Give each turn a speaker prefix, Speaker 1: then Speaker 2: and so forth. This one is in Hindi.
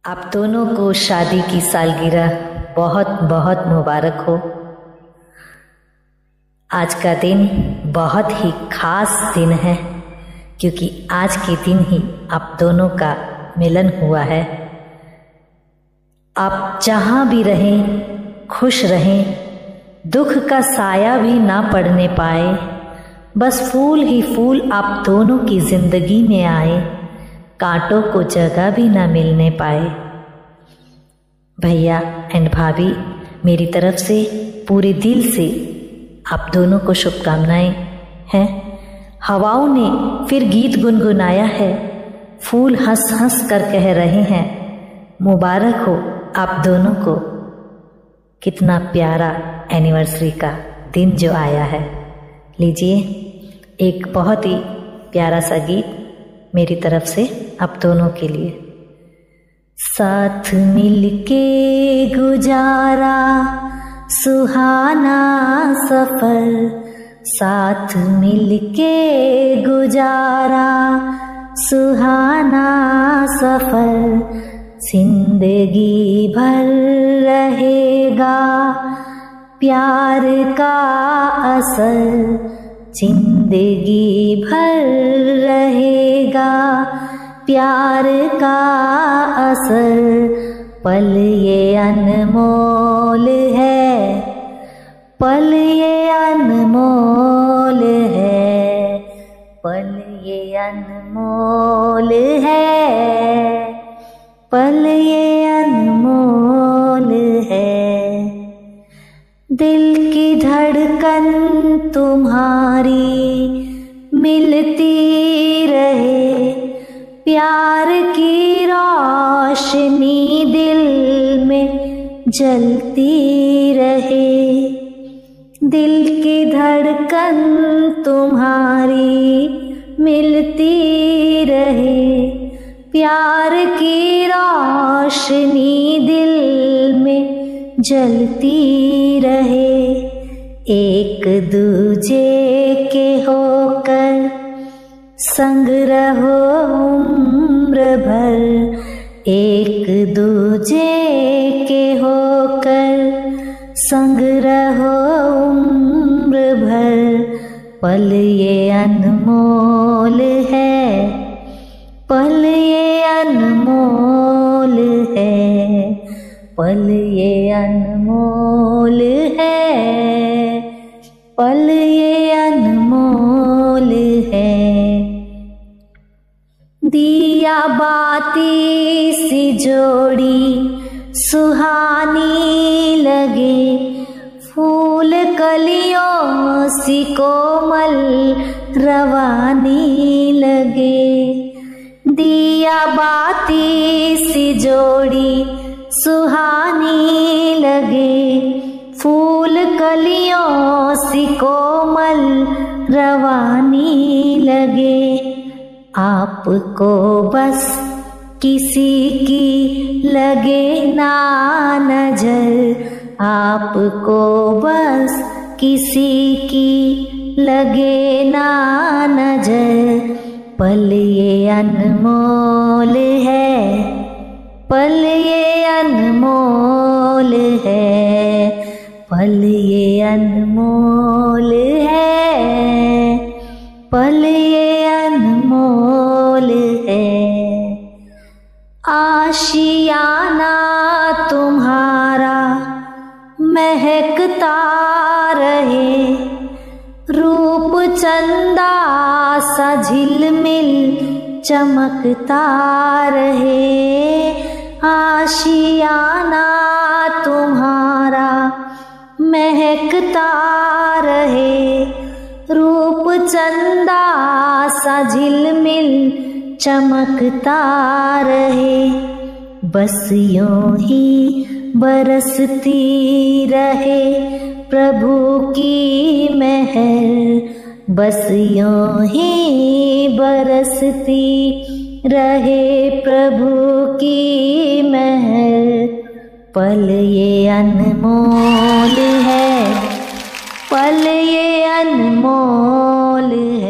Speaker 1: आप दोनों को शादी की सालगिरह बहुत बहुत मुबारक हो। आज का दिन बहुत ही खास दिन है क्योंकि आज के दिन ही आप दोनों का मिलन हुआ है। आप जहाँ भी रहें खुश रहें, दुख का साया भी ना पड़ने पाए, बस फूल ही फूल आप दोनों की जिंदगी में आए, कांटों को जगह भी ना मिलने पाए। भैया एंड भाभी, मेरी तरफ से पूरे दिल से आप दोनों को शुभकामनाएं हैं। हवाओं ने फिर गीत गुनगुनाया है, फूल हंस हंस कर कह रहे हैं मुबारक हो आप दोनों को। कितना प्यारा एनिवर्सरी का दिन जो आया है। लीजिए एक बहुत ही प्यारा सा गीत मेरी तरफ से आप दोनों के लिए। साथ मिलके गुजारा सुहाना सफर, साथ मिलके गुजारा सुहाना सफर, जिंदगी भर रहेगा प्यार का असर, जिंदगी भर रहेगा प्यार का असर। पल ये अनमोल है, पल ये अनमोल है, पल ये अनमोल है, पल ये अनमोल है। दिल की धड़कन तुम्हारी मिलती रहे, प्यार की रोशनी दिल में जलती रहे। दिल की धड़कन तुम्हारी मिलती रहे, प्यार की रोशनी दिल में जलती रहे। एक दूजे के होकर संग रहो उम्र भर, एक दूजे के होकर संग रहो उम्र भर। पल ये अनमोल है, पल ये अनमोल है, पल ये अनमोल है, पल ये अनमोल है। दिया बाती सी जोड़ी सुहानी लगे, फूल कलियों सी कोमल रवानी लगे। दिया बाती सी जोड़ी सुहानी लगे, फूल कलियों सी कोमल रवानी लगे। आपको बस किसी की लगे ना नजर, आपको बस किसी की लगे ना नजर। पल ये अनमोल है, पल ये अनमोल है, पल ये अनमोल है, पल ये अनमोल है। आशियाना तुम्हारा महकता रहे, रूप चंदा सा झिलमिल चमकता रहे। आशियाना तुम्हारा महकता रहे, रूप चंदा सा झिलमिल चमकता रहे। बस यूं ही बरसती रहे प्रभु की मेहर, बस यूं ही बरसती रहे प्रभु की मेहर। पल ये अनमोल है, पल ये अनमोल है।